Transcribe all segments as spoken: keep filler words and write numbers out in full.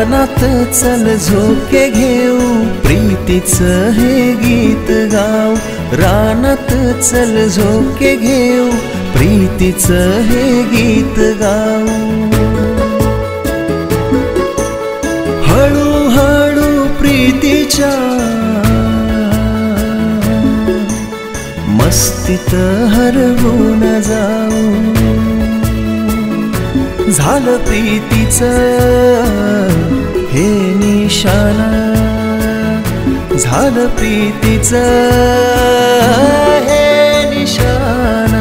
रानात चल झोके घेऊ, प्रीतीचं हे गीत गाऊ. रानात चल झोके घेऊ, प्रीतीचं हे गीत गाऊ. हळूहळू प्रीतीच्या मस्तीत हरवून जाऊ. झालं प्रीतीचं हे निशाणा, झालं प्रीतीचं हे निशाणा.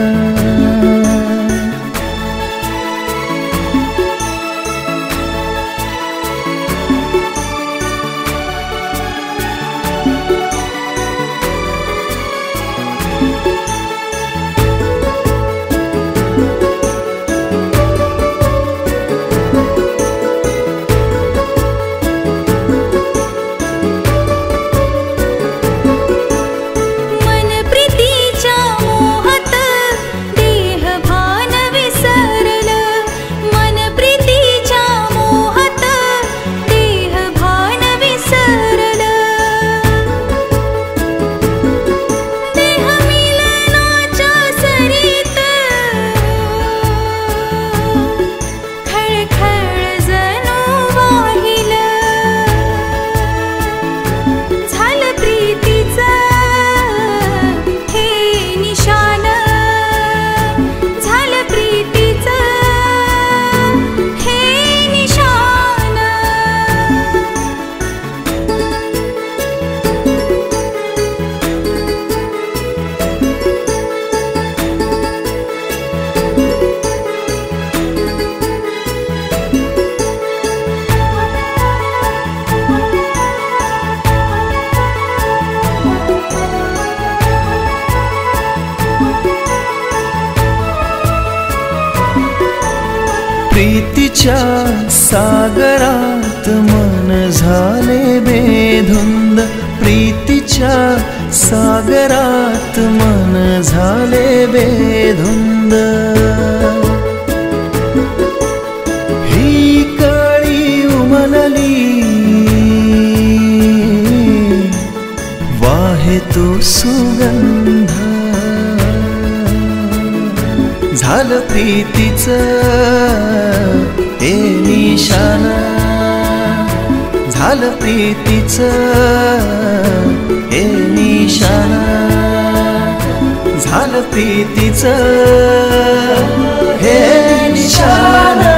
प्रीतीच्या सागरात मन झाले बेधुंद, प्रीतीच्या सागरात मन झाले बेधुंद. ही कळी उमलली वाहे तो सुगंध. झालं प्रीतीचं हे निशाणा, झालं प्रीतीचं हे निशाणा, झालं प्रीतीचं हे निशाणा.